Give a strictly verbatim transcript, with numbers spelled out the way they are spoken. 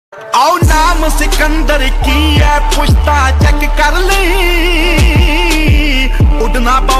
आओ नाम सिकंदर की है पुछता चेक कर ली उड़ना